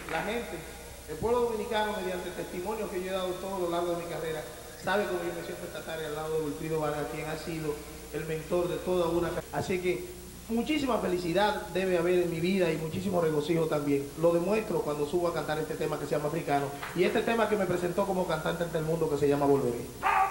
la gente, el pueblo dominicano, mediante testimonios que yo he dado todo lo largo de mi carrera, sabe cómo yo me siento esta tarde al lado de Wilfrido Vargas, quien ha sido el mentor de toda una... Así que muchísima felicidad debe haber en mi vida y muchísimo regocijo también. Lo demuestro cuando subo a cantar este tema que se llama Africano y este tema que me presentó como cantante ante el mundo que se llama Volveré.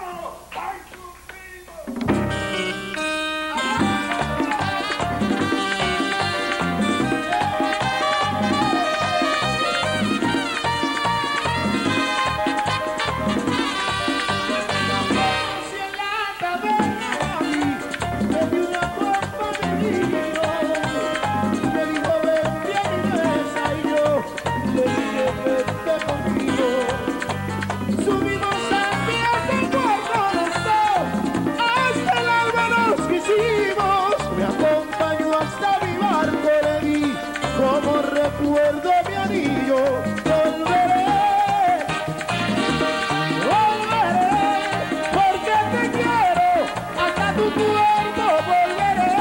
Recuerdo mi anillo, volveré, porque te quiero, hasta tu cuerpo volveré,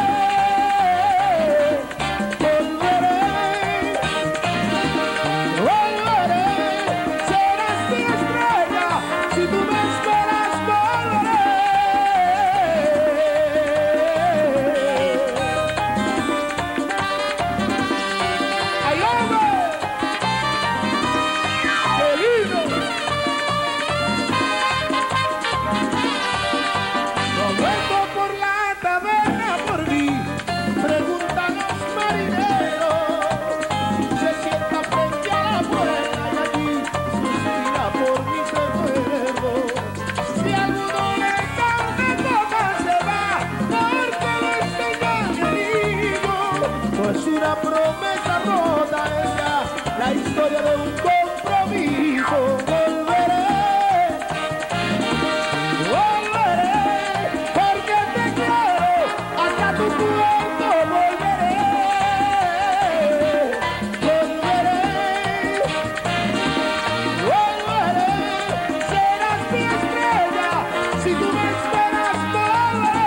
serás mi estrella, si tú me esperas volveré. Una promesa rota es ya la historia de un compromiso. Volveré, porque te quiero, hasta tu puerto volveré, serás mi estrella, si tú me esperas volveré.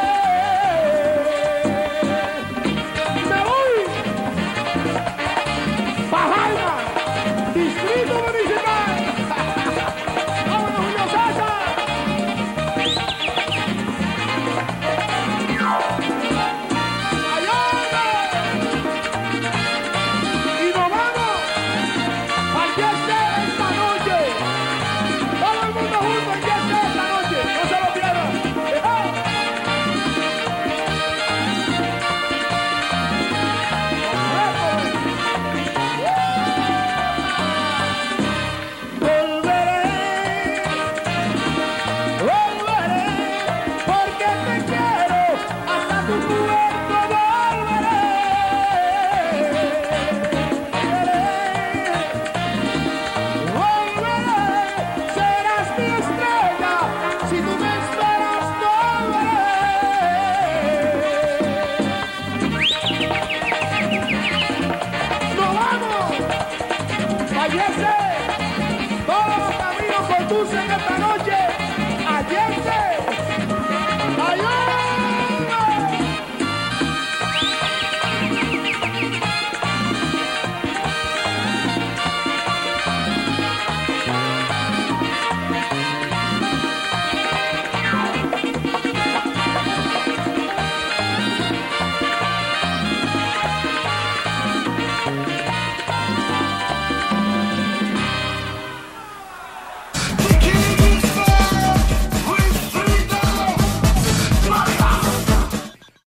Distrito Municipal. ¡Vámonos, Julio César! ¡Ayuda! Y nos vamos al Yese esta noche. Todo el mundo junto al Yese esta noche. No se lo pierdan. Todos los caminos conducen